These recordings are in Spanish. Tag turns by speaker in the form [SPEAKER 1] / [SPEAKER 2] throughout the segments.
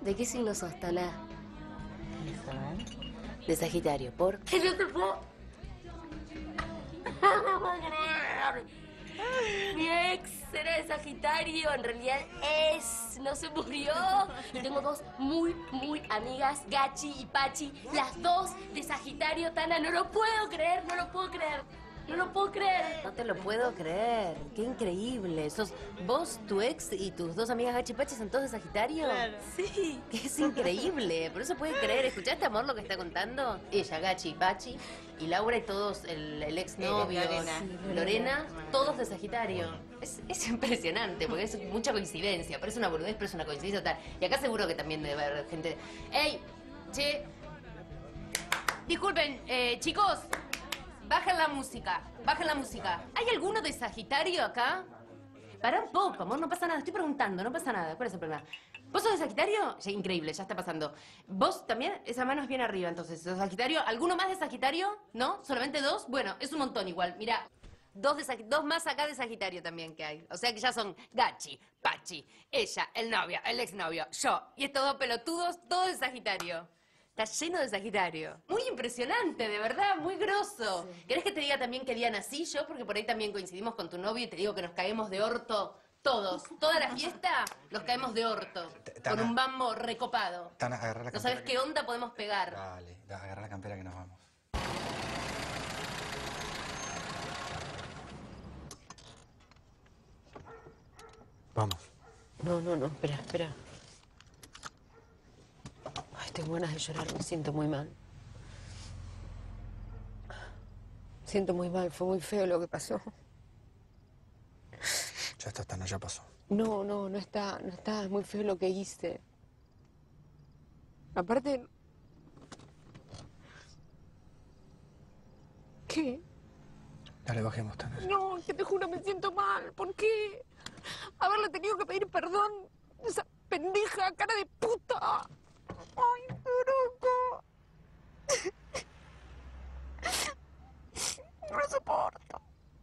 [SPEAKER 1] ¿De qué signo sos, Tana?
[SPEAKER 2] De Sagitario, ¿por?
[SPEAKER 1] Que yo te puedo... No lo puedo creer. Mi ex era de Sagitario, en realidad no se murió. Y tengo dos muy amigas, Gachi y Pachi, las dos de Sagitario, Tana. No lo puedo creer, no lo puedo creer. No lo puedo creer.
[SPEAKER 2] No te lo puedo creer. Qué increíble. ¿Sos vos, tu ex y tus dos amigas Gachi y Pachi son todos de Sagitario?
[SPEAKER 1] Claro. Sí.
[SPEAKER 2] Es increíble. Por eso puede creer. ¿Escuchaste, amor, lo que está contando? Ella, Gachi y Pachi, y Laura y todos, el exnovio, Lorena, todos de Sagitario. Es impresionante, porque es mucha coincidencia. Parece una boludez, pero es una coincidencia total. Y acá seguro que también debe haber gente... ¡Ey! Che. Disculpen, chicos. Bajen la música, bajen la música. ¿Hay alguno de Sagitario acá? Para un poco, amor, no pasa nada. Estoy preguntando, no pasa nada. ¿Cuál es el problema? ¿Vos sos de Sagitario? Sí, increíble, ya está pasando. ¿Vos también? Esa mano es bien arriba, entonces. ¿Sos Sagitario? ¿Alguno más de Sagitario? ¿No? ¿Solamente dos? Bueno, es un montón igual. Mira, dos más acá de Sagitario también que hay. O sea que ya son Gachi, Pachi, ella, el novio, el exnovio, yo. Y estos dos pelotudos, todos de Sagitario. Está lleno de Sagitario. Muy impresionante, de verdad, muy grosso. Sí. ¿Querés que te diga también qué día nací yo? Porque por ahí también coincidimos con tu novio y te digo que nos caemos de orto todos. Toda la fiesta nos caemos de orto. Tana, con un bambo recopado.
[SPEAKER 3] Tana, agarra la campera.
[SPEAKER 1] No sabes qué onda podemos pegar.
[SPEAKER 3] Dale, agarra la campera que nos vamos. Vamos.
[SPEAKER 2] No, espera. Ay, tengo ganas de llorar, me siento muy mal. Siento muy mal, fue muy feo lo que pasó.
[SPEAKER 3] Ya está, Tana, ya pasó.
[SPEAKER 2] No está, es muy feo lo que hice. Aparte... ¿Qué?
[SPEAKER 3] Dale, bajemos, Tana.
[SPEAKER 2] No, que te juro, me siento mal. ¿Por qué? Haberle tenido que pedir perdón. Esa pendeja, cara de puta. Ay, Turuco. No lo soporto.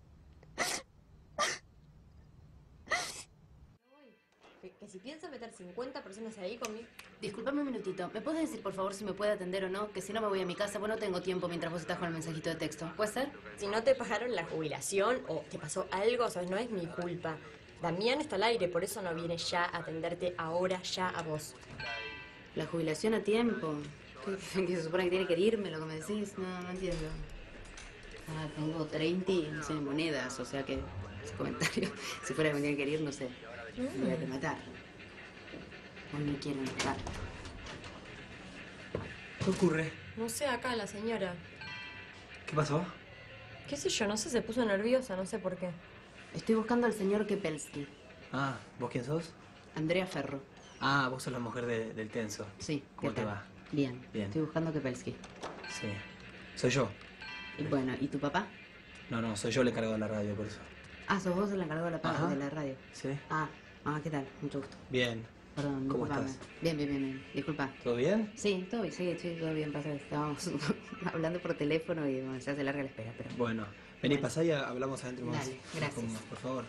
[SPEAKER 1] Que si piensa meter 50 personas ahí conmigo...
[SPEAKER 2] Disculpame un minutito. ¿Me puedes decir, por favor, si me puede atender o no? Que si no me voy a mi casa, pues no tengo tiempo mientras vos estás con el mensajito de texto. ¿Puede ser?
[SPEAKER 1] Si no te pagaron la jubilación o te pasó algo, ¿sabes? No es mi culpa. Damián está al aire, por eso no viene ya a atenderte ahora, ya a vos.
[SPEAKER 2] ¿La jubilación a tiempo? ¿Que se supone que tiene que irme, lo que me decís? No entiendo. Ah, tengo 30 y no sé, monedas, o sea que ese comentario, si fuera que me tienen que ir, no sé, me voy a matar. Hoy me quieren matar.
[SPEAKER 3] ¿Qué ocurre?
[SPEAKER 1] No sé, acá la señora.
[SPEAKER 3] ¿Qué pasó?
[SPEAKER 1] ¿Qué sé yo? No sé, se puso nerviosa, no sé por qué.
[SPEAKER 2] Estoy buscando al señor Kepelski.
[SPEAKER 4] Ah, ¿vos quién sos?
[SPEAKER 2] Andrea Ferro.
[SPEAKER 4] Ah, vos sos la mujer del Tenso.
[SPEAKER 2] Sí.
[SPEAKER 4] ¿Cómo te va?
[SPEAKER 2] Bien.
[SPEAKER 4] Bien.
[SPEAKER 2] Estoy buscando a Kepelski.
[SPEAKER 4] Sí. Soy yo.
[SPEAKER 2] Y bueno, ¿y tu papá?
[SPEAKER 4] No, soy yo el encargado de la radio, por eso.
[SPEAKER 2] Ah, sos vos el encargado de la radio.
[SPEAKER 4] Sí.
[SPEAKER 2] Ah, ¿qué tal? Mucho gusto.
[SPEAKER 4] Bien.
[SPEAKER 2] Perdón,
[SPEAKER 4] ¿Cómo
[SPEAKER 2] disculpame.
[SPEAKER 4] estás?
[SPEAKER 2] Bien. Disculpa.
[SPEAKER 4] ¿Todo bien?
[SPEAKER 2] Sí, todo bien. Pasa que estábamos hablando por teléfono y bueno, se hace larga la espera, pero...
[SPEAKER 4] Bueno, vení, pasá y hablamos adentro más.
[SPEAKER 2] Dale, gracias.
[SPEAKER 4] Por favor.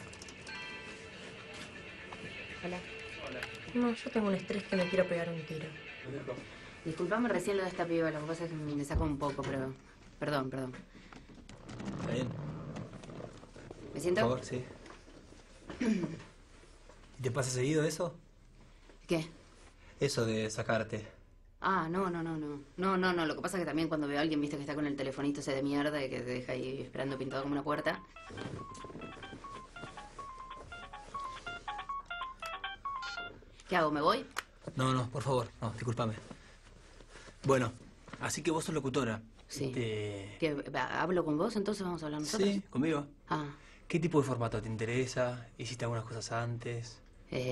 [SPEAKER 2] Hola.
[SPEAKER 1] No, yo tengo un estrés que me quiero pegar un tiro.
[SPEAKER 2] Disculpame recién lo de esta piba, lo que pasa es que me sacó un poco, pero... Perdón.
[SPEAKER 4] ¿Está bien?
[SPEAKER 2] ¿Me siento?
[SPEAKER 4] Por favor, sí. ¿Y te pasa seguido eso?
[SPEAKER 2] ¿Qué?
[SPEAKER 4] Eso de sacarte.
[SPEAKER 2] Ah, no. Lo que pasa es que también cuando veo a alguien, viste, que está con el telefonito ese de mierda y que te deja ahí esperando pintado como una puerta. ¿Qué hago? ¿Me voy?
[SPEAKER 4] No, por favor. No, discúlpame. Bueno, así que vos sos locutora.
[SPEAKER 2] Sí. ¿Hablo con vos? Entonces vamos a hablar nosotros.
[SPEAKER 4] Sí, conmigo.
[SPEAKER 2] Ah.
[SPEAKER 4] ¿Qué tipo de formato te interesa? ¿Hiciste algunas cosas antes?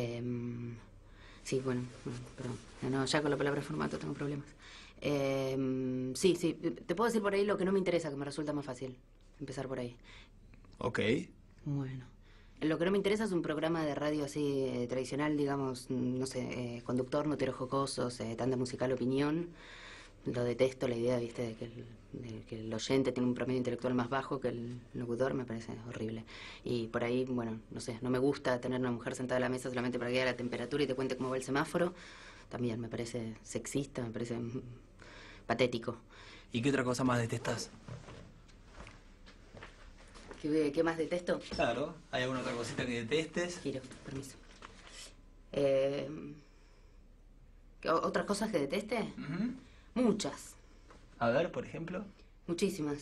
[SPEAKER 2] Sí, bueno, perdón. No, ya con la palabra formato tengo problemas. Sí, te puedo decir por ahí lo que no me interesa, que me resulta más fácil empezar por ahí.
[SPEAKER 4] Ok.
[SPEAKER 2] Bueno. Lo que no me interesa es un programa de radio así tradicional, digamos, no sé, conductor, notero jocosos, tanda musical, opinión. Lo detesto, la idea, viste, de que el oyente tiene un promedio intelectual más bajo que el locutor, me parece horrible. Y por ahí, bueno, no sé, no me gusta tener una mujer sentada a la mesa solamente para que haga la temperatura y te cuente cómo va el semáforo. también me parece sexista, me parece patético.
[SPEAKER 4] ¿Y qué otra cosa más detestas?
[SPEAKER 2] ¿Qué más detesto?
[SPEAKER 4] Claro, ¿hay alguna otra cosita que detestes?
[SPEAKER 2] Giro, permiso. ¿Otras cosas que deteste?
[SPEAKER 4] Ujú.
[SPEAKER 2] Muchas.
[SPEAKER 4] A ver, por ejemplo.
[SPEAKER 2] Muchísimas.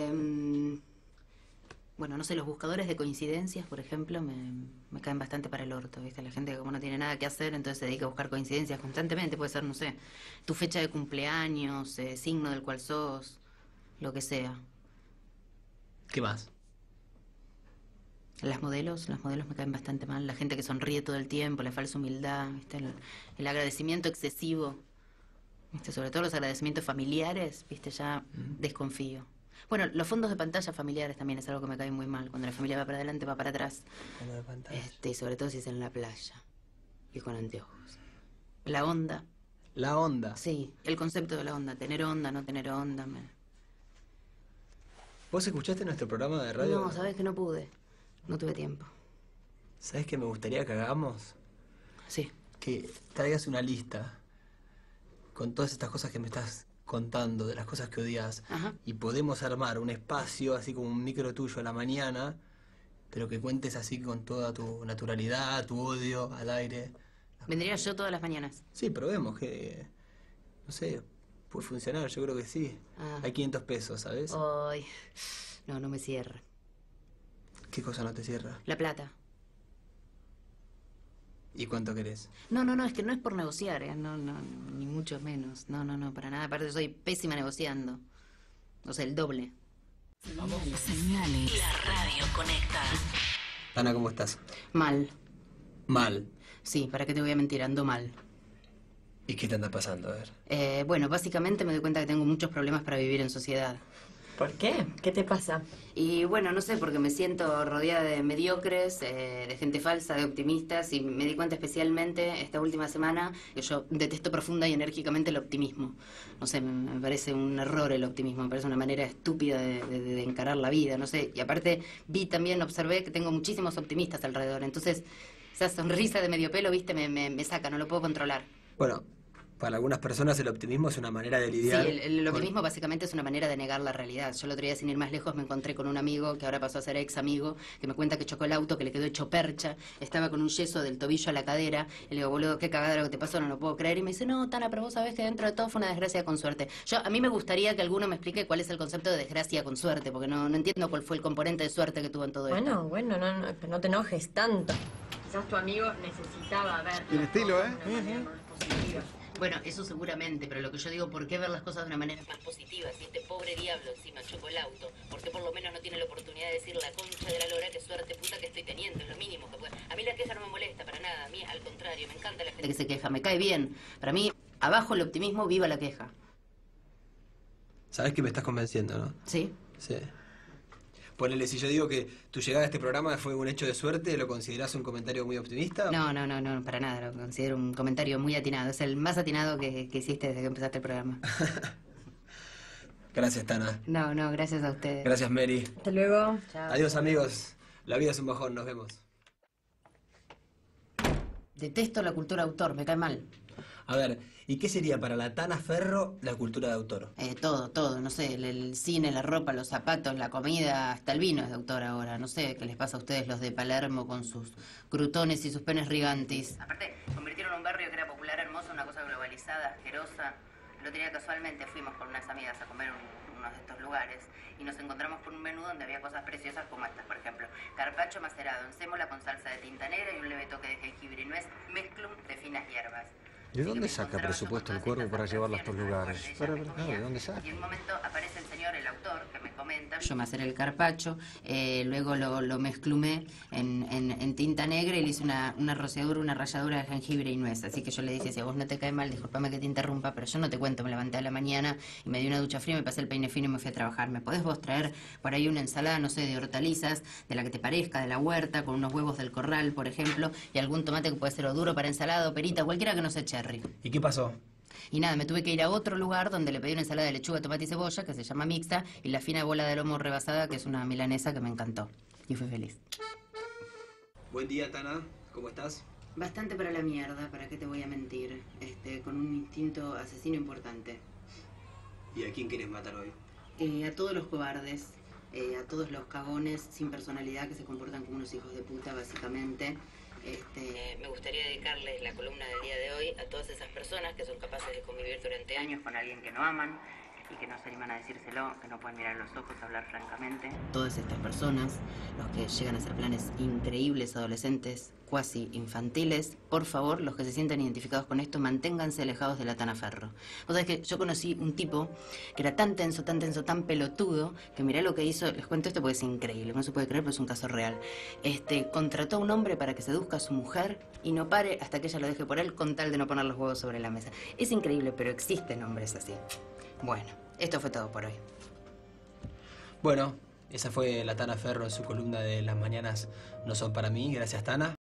[SPEAKER 2] Bueno, no sé, los buscadores de coincidencias, por ejemplo, me caen bastante para el orto, ¿viste? La gente que como no tiene nada que hacer, entonces se dedica a buscar coincidencias constantemente. Puede ser, no sé, tu fecha de cumpleaños, signo del cual sos, lo que sea.
[SPEAKER 4] ¿Qué más?
[SPEAKER 2] Las modelos me caen bastante mal. La gente que sonríe todo el tiempo, la falsa humildad, ¿viste? El agradecimiento excesivo, ¿viste? Sobre todo los agradecimientos familiares, ¿viste? Ya desconfío. Bueno, los fondos de pantalla familiares también es algo que me cae muy mal. Cuando la familia va para adelante, va para atrás.
[SPEAKER 3] Fondo de pantalla.
[SPEAKER 2] Y sobre todo si es en la playa. Y con anteojos. La onda.
[SPEAKER 4] La onda.
[SPEAKER 2] Sí, el concepto de la onda. Tener onda, no tener onda.
[SPEAKER 4] ¿Vos escuchaste nuestro programa de radio?
[SPEAKER 2] No, sabes que no pude. No tuve tiempo.
[SPEAKER 4] ¿Sabés qué me gustaría que hagamos?
[SPEAKER 2] Sí.
[SPEAKER 4] Que traigas una lista con todas estas cosas que me estás contando, de las cosas que odias.
[SPEAKER 2] Ajá.
[SPEAKER 4] Y podemos armar un espacio, así como un micro tuyo a la mañana, pero que cuentes así con toda tu naturalidad, tu odio al aire.
[SPEAKER 2] Vendría yo todas las mañanas.
[SPEAKER 4] Sí, probemos que, no sé, puede funcionar, yo creo que sí.
[SPEAKER 2] Ah.
[SPEAKER 4] Hay 500 pesos, ¿sabes?
[SPEAKER 2] Ay. No me cierra.
[SPEAKER 4] ¿Qué cosa no te cierra?
[SPEAKER 2] La plata.
[SPEAKER 4] ¿Y cuánto querés?
[SPEAKER 2] No, es que no es por negociar, ¿eh? No, ni mucho menos. No, para nada. Aparte soy pésima negociando. O sea, el doble.
[SPEAKER 5] Señales. La radio conecta.
[SPEAKER 4] Ana, ¿cómo estás?
[SPEAKER 2] Mal.
[SPEAKER 4] Mal.
[SPEAKER 2] Sí, ¿para qué te voy a mentir? Ando mal.
[SPEAKER 4] ¿Y qué te anda pasando? A ver.
[SPEAKER 2] Bueno, básicamente me doy cuenta que tengo muchos problemas para vivir en sociedad.
[SPEAKER 5] ¿Por qué? ¿Qué te pasa?
[SPEAKER 2] Y bueno, no sé, porque me siento rodeada de mediocres, de gente falsa, de optimistas, y me di cuenta especialmente esta última semana que yo detesto profunda y enérgicamente el optimismo. No sé, me parece un error el optimismo, me parece una manera estúpida de encarar la vida, no sé. Y aparte observé que tengo muchísimos optimistas alrededor, entonces esa sonrisa de medio pelo, viste, me saca, no lo puedo controlar.
[SPEAKER 4] Bueno, para algunas personas el optimismo es una manera de lidiar.
[SPEAKER 2] Sí, el optimismo básicamente es una manera de negar la realidad. Yo el otro día, sin ir más lejos, me encontré con un amigo que ahora pasó a ser ex amigo, que me cuenta que chocó el auto, que le quedó hecho percha, estaba con un yeso del tobillo a la cadera. Y le digo, boludo, qué cagada lo que te pasó, no lo puedo creer. Y me dice, no, Tana, pero vos sabés que dentro de todo fue una desgracia con suerte. A mí me gustaría que alguno me explique cuál es el concepto de desgracia con suerte, porque no entiendo cuál fue el componente de suerte que tuvo en todo esto.
[SPEAKER 5] Bueno, no te enojes tanto. Quizás tu amigo necesitaba ver.
[SPEAKER 6] Tiene estilo, ¿eh?
[SPEAKER 2] Bueno, eso seguramente, pero lo que yo digo, ¿por qué ver las cosas de una manera más positiva? Si este pobre diablo encima chocó el auto, ¿por qué por lo menos no tiene la oportunidad de decir la concha de la lora, qué suerte puta que estoy teniendo? Es lo mínimo que puede. A mí la queja no me molesta para nada, a mí al contrario, me encanta la gente que se queja, me cae bien. Para mí, abajo el optimismo, viva la queja.
[SPEAKER 4] Sabes que me estás convenciendo, ¿no?
[SPEAKER 2] ¿Sí?
[SPEAKER 4] Sí. Ponele, si yo digo que tu llegada a este programa fue un hecho de suerte, ¿lo considerás un comentario muy optimista?
[SPEAKER 2] No, para nada, lo considero un comentario muy atinado. Es el más atinado que hiciste desde que empezaste el programa.
[SPEAKER 4] Gracias, Tana.
[SPEAKER 2] No, gracias a ustedes.
[SPEAKER 4] Gracias, Mary.
[SPEAKER 5] Hasta luego.
[SPEAKER 2] Chao.
[SPEAKER 4] Adiós, amigos. La vida es un bajón, nos vemos.
[SPEAKER 2] Detesto la cultura autor, me cae mal.
[SPEAKER 4] A ver, ¿y qué sería para la Tana Ferro la cultura de autor?
[SPEAKER 2] Todo, no sé, el cine, la ropa, los zapatos, la comida, hasta el vino es de autor ahora. No sé qué les pasa a ustedes los de Palermo con sus crutones y sus penes rigantes. Aparte, convirtieron un barrio que era popular, hermoso, en una cosa globalizada, asquerosa. El otro día casualmente fuimos con unas amigas a comer uno de estos lugares y nos encontramos con un menú donde había cosas preciosas como estas, por ejemplo. Carpaccio macerado en sémola con salsa de tinta negra y un leve toque de jengibre y nuez, mezclum de finas hierbas.
[SPEAKER 6] ¿De dónde saca presupuesto el cuervo para llevarla a estos lugares? ¿De dónde saca?
[SPEAKER 2] Y en un momento aparece el señor, el autor, que me comenta. Yo me hacer el carpaccio, luego lo mezclumé en tinta negra y le hice una rociadura, una ralladura de jengibre y nuez. Así que yo le dije, si a vos no te cae mal, discúlpame que te interrumpa, pero yo no te cuento, me levanté a la mañana y me di una ducha fría, me pasé el peine fino y me fui a trabajar. ¿Me podés vos traer por ahí una ensalada, no sé, de hortalizas, de la que te parezca, de la huerta, con unos huevos del corral, por ejemplo, y algún tomate que puede ser o duro para ensalada o perita, cualquiera que no sea cherry?
[SPEAKER 4] ¿Y qué pasó?
[SPEAKER 2] Y nada, me tuve que ir a otro lugar donde le pedí una ensalada de lechuga, tomate y cebolla, que se llama mixta, y la fina bola de lomo rebasada, que es una milanesa que me encantó. Y fui feliz.
[SPEAKER 4] Buen día, Tana. ¿Cómo estás?
[SPEAKER 2] Bastante para la mierda, ¿para qué te voy a mentir? instinto asesino importante.
[SPEAKER 4] ¿Y a quién quieres matar hoy?
[SPEAKER 2] A todos los cobardes, a todos los cagones sin personalidad que se comportan como unos hijos de puta, básicamente. Me gustaría dedicarles la columna del día de hoy a todas esas personas que son capaces de convivir durante años con alguien que no aman y que no se animan a decírselo, que no pueden mirar los ojos, hablar francamente. Todas estas personas, los que llegan a hacer planes increíbles adolescentes, cuasi infantiles, por favor, los que se sientan identificados con esto, manténganse alejados de la Tanaferro. Vos sabés que yo conocí un tipo que era tan tenso, tan pelotudo, que mirá lo que hizo, les cuento esto porque es increíble, no se puede creer, pero es un caso real. Contrató a un hombre para que seduzca a su mujer y no pare hasta que ella lo deje por él con tal de no poner los huevos sobre la mesa. Es increíble, pero existen hombres así. Bueno, esto fue todo por hoy.
[SPEAKER 4] Bueno, esa fue la Tana Ferro en su columna de Las mañanas no son para mí. Gracias, Tana.